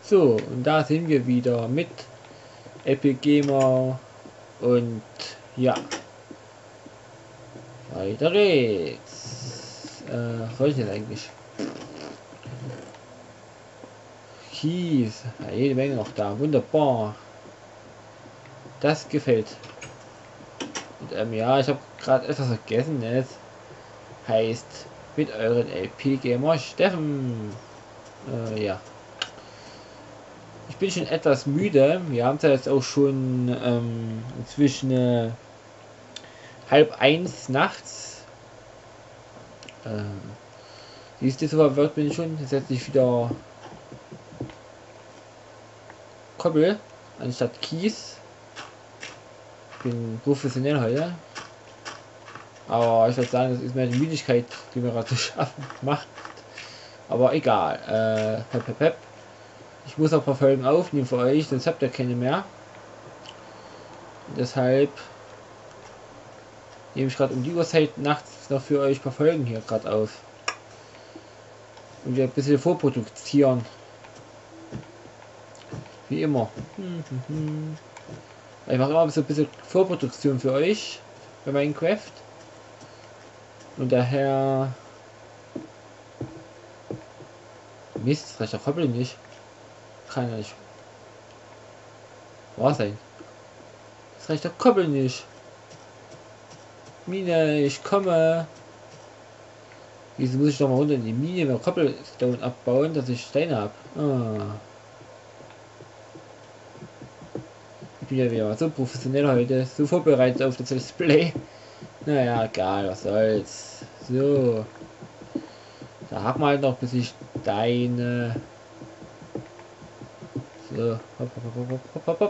So, und da sind wir wieder mit Epic Gamer und ja, weiter geht's. Was soll ich denn eigentlich? Kies, ja, jede Menge noch da, wunderbar. Das gefällt. Und ja, ich habe gerade etwas vergessen, ne? Es heißt mit euren Epic Gamer Steffen. Ja. Ich bin schon etwas müde. Wir haben es ja jetzt auch schon inzwischen 12:30 nachts. Siehst du, so wird bin ich schon. Jetzt setze ich wieder Koppel anstatt Kies. Ich bin professionell heute. Aber ich würde sagen, das ist mehr die Müdigkeit, die mir gerade zu schaffen macht. Aber egal. Pep. Ich muss auch ein paar Folgen aufnehmen für euch, sonst habt ihr keine mehr. Deshalb nehme ich gerade um die Uhrzeit nachts noch für euch ein paar Folgen hier gerade auf. Und wir ein bisschen vorproduzieren. Wie immer. Ich mache immer so ein bisschen Vorproduktion für euch bei Minecraft. Und daher. Mist, das reicht der Koppel nicht. Kann ja nicht wahr sein. Das reicht der Koppel nicht. Mine, ich komme. Wieso muss ich doch mal runter in die Mine mit Cobblestone abbauen, dass ich Steine habe? Ich bin ja wieder mal so professionell heute, so vorbereitet auf das Display. Naja, egal, was soll's. So. Da haben wir halt noch ein bisschen Steine. So, hopp.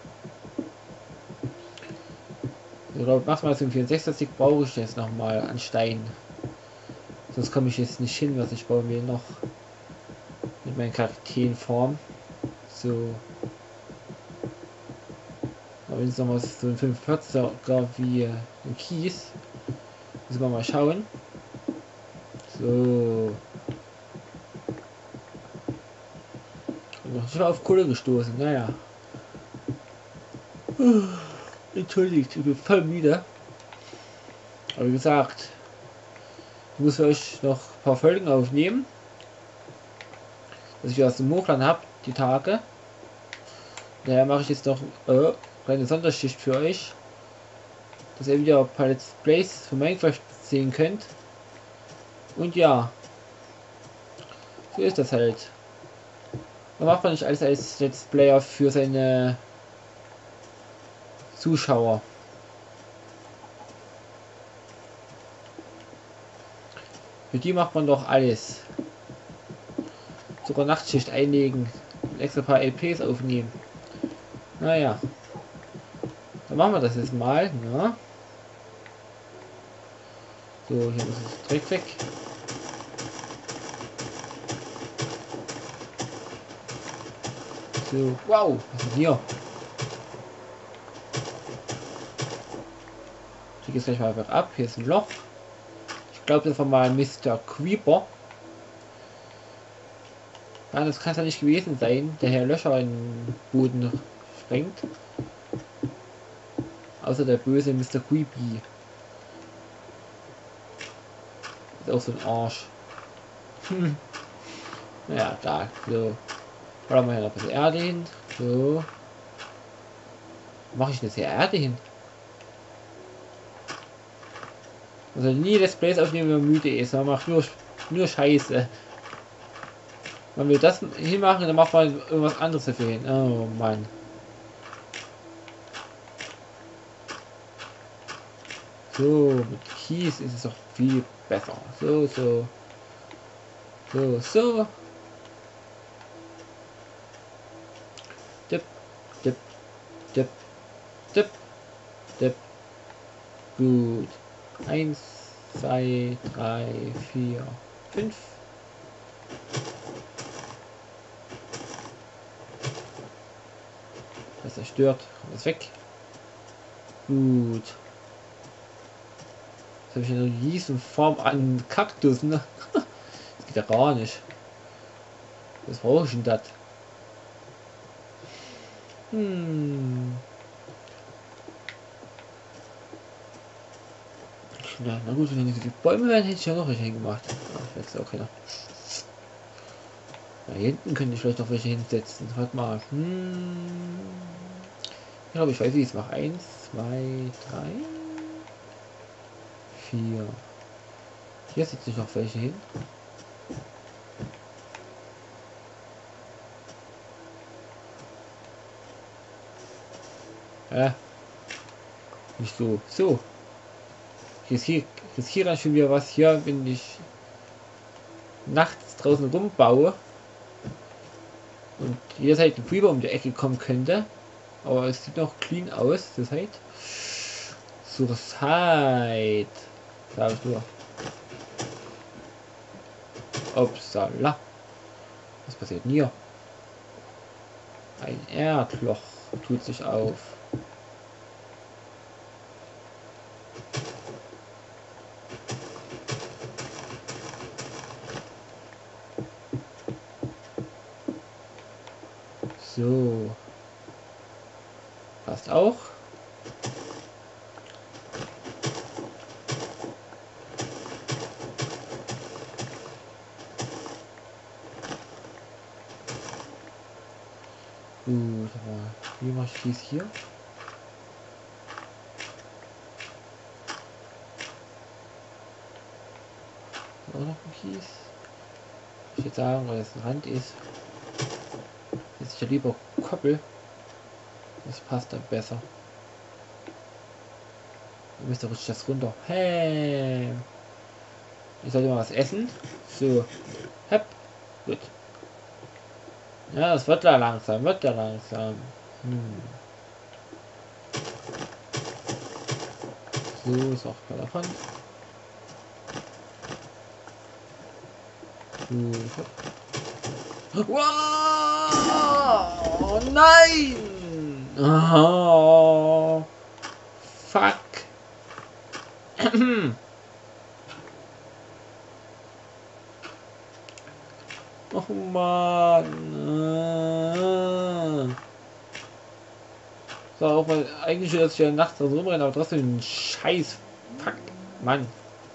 Ich glaube, maximal zum 64 brauche ich jetzt noch mal an Stein. Sonst komme ich jetzt nicht hin, was ich bauen will noch. Mit meinen Charakterinform. So. Aber wenn es nochmal so ein 45er wie ein Kies. Müssen wir mal schauen. So. Ich war auf Kohle gestoßen, naja. Entschuldigt, ich bin voll müde. Aber wie gesagt, ich muss für euch noch ein paar Folgen aufnehmen. Dass ich aus dem Hochland habe, die Tage. Daher mache ich jetzt noch eine Sonderschicht für euch. Dass ihr wieder ein paar Let's Plays von Minecraft sehen könnt. Und ja. So ist das halt. Man macht man nicht alles als Let's Player für seine Zuschauer. Für die macht man doch alles. Sogar Nachtschicht einlegen. Extra paar LPs aufnehmen. Naja. Dann machen wir das jetzt mal. Ja. So, hier muss es direkt weg. So, wow, was ist denn hier? Ich gehe jetzt gleich mal einfach ab. Hier ist ein Loch. Ich glaube, das war mal Mr. Creeper. Ja, das kann es ja nicht gewesen sein, der Herr Löcher in den Boden sprengt. Außer der böse Mr. Creepy. Ist auch so ein Arsch. Naja, da. So. Wollen wir hier noch ein bisschen Erde hin. So. Wo mache ich denn jetzt hier Erde hin? Also nie Let's Plays aufnehmen, wenn man müde ist. Man macht nur Scheiße. Wenn wir das hinmachen, dann macht man irgendwas anderes dafür hin. Oh Mann. So, mit Kies ist es doch viel besser. So. Dip. Gut. 1, 2, 3, 4, 5. Das zerstört. Kommt das weg. Gut. Jetzt habe ich eine riesen Form an Kaktus, ne? Das geht ja gar nicht. Was brauche ich denn das? Ja, na gut, wenn nicht so viele Bäume wären, hätte ich ja noch welche hingemacht. Ach, jetzt auch keiner. Da hinten könnte ich vielleicht noch welche hinsetzen. Warte mal. Ich glaube, ich weiß, wie ich es mache. 1, 2, 3, 4. Hier setze ich noch welche hin. Nicht so. So. Ich riskiere dann schon wieder was hier, wenn ich nachts draußen rumbaue und jederzeit ein Creeper um die Ecke kommen könnte. Aber es sieht noch clean aus, das heißt. Suicide. Sag ich nur. Upsala. Was passiert denn hier? Ein Erdloch tut sich auf. So. Passt auch. Gut, aber wie mache ich dies hier? Auch noch ein Kies. Ich würde sagen, weil das ein Rand ist. Jetzt ich ja lieber Koppel. Das passt dann besser. Dann müsste rutscht das runter. Hey! Ich sollte mal was essen. So. Hepp. Gut. Ja, das wird da langsam, So, ist auch klar davon. So. Wow! Nein! Oh, fuck! Oh Mann! So, auch weil eigentlich will das ja nachts so rumrennen, aber trotzdem ein Scheiß. Fuck, Mann.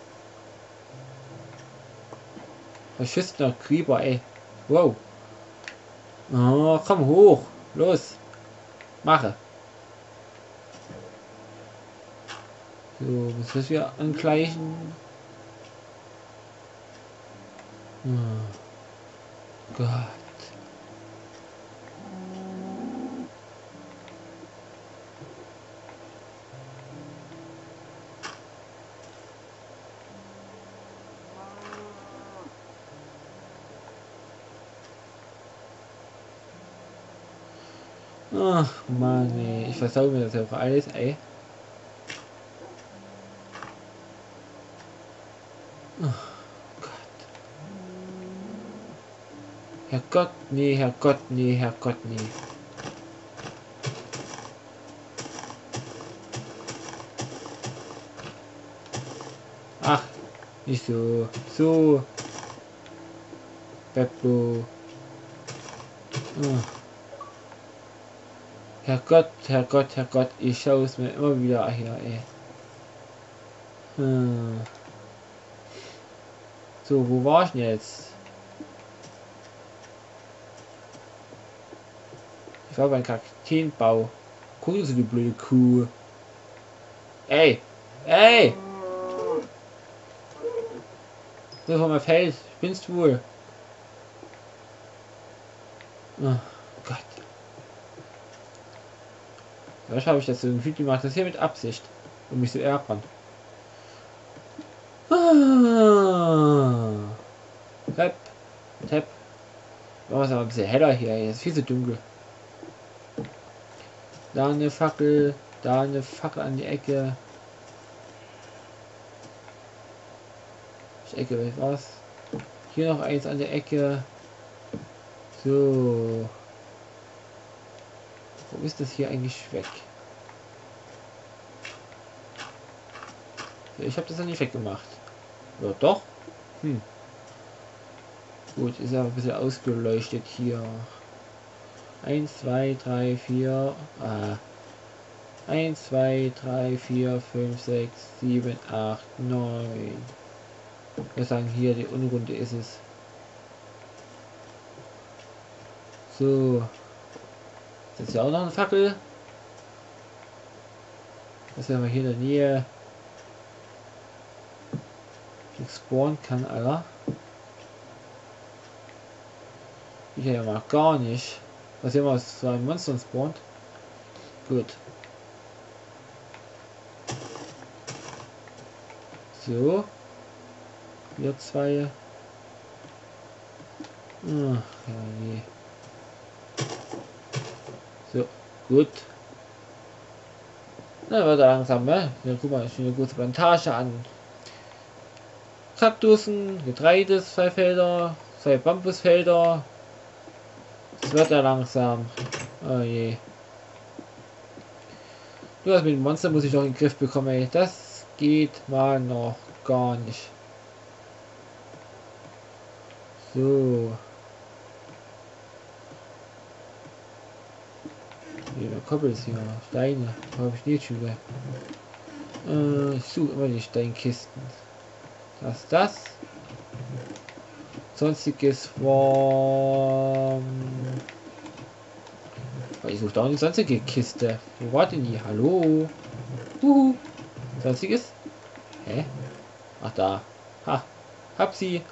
Was schießt noch Creeper, ey? Wow. Oh, komm hoch. Los. Mache. So, müssen wir angleichen. Oh Gott. Ach Mann, ey. Ich versau mir das ja auch alles, ey. Oh Gott. Herrgott, nee, Herrgott, nee, Herrgott, nee. Ach, nicht so. So. Beppo. Oh. Herrgott, Herrgott, Herrgott, ich schaue es mir immer wieder hier, ey. So, wo war ich denn jetzt? Ich war beim Kakteenbau. Gucken Sie, die blöde Kuh. Ey! Ey! So von meinem Feld. Spinnst du wohl? Oh Gott. Was habe ich das so ein Video gemacht? Das hier mit Absicht. Um mich zu ärgern. Tap. Tap. Oh, ist aber ein bisschen heller hier. Hier ist viel zu dunkel. Da eine Fackel. Da eine Fackel an die Ecke. Die Ecke, was? Hier noch eins an der Ecke. So. Wo ist das hier eigentlich weg? So, ich habe das ja nicht weggemacht. Ja, doch. Gut, ist ja ein bisschen ausgeleuchtet hier. 1, 2, 3, 4. 1, 2, 3, 4, 5, 6, 7, 8, 9. Wir sagen hier, die Unrunde ist es. So. Das ist ja auch noch eine Fackel. Das ist ja mal hier in der Nähe. Spawnen kann, Alter. Ich ja mal gar nicht. Was immer aus so ein Monster spawnt. Gut. So. Wir zwei. Ach, ja, nee. So, gut. Na, wird er langsam, ne? Ja, guck mal, eine gute Plantage an Kaktussen, Getreides, 2 Felder, 2 Bambusfelder. Das wird er langsam. Oh je. Nur das mit dem Monster muss ich noch in den Griff bekommen, ey. Das geht mal noch gar nicht. So. Hier, Koppels hier. Steine. Habe ich nicht Schüler. Ich suche immer die Steinkisten. Das. Sonstiges war. Ich suche da eine sonstige Kiste. Wo war denn die? Hallo? Sonstiges? Hä? Ach da. Ha. Hab sie.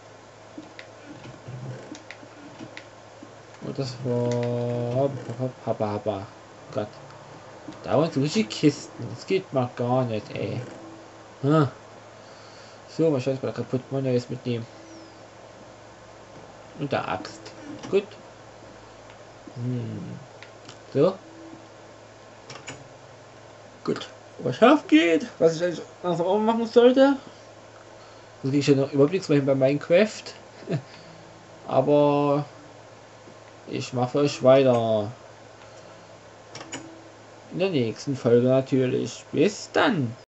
Und das war. Haba. Gott. Dauernd solche Kisten. Das geht mal gar nicht, ey. Hm. So, mal schauen, mal kaputt mal Neues mitnehmen. Und der Axt. Gut. So. Gut. Was auf geht, was ich eigentlich langsam auch machen sollte. So wie ich ja noch überblicksweise bei Minecraft. Aber ich mache euch weiter. In der nächsten Folge natürlich. Bis dann.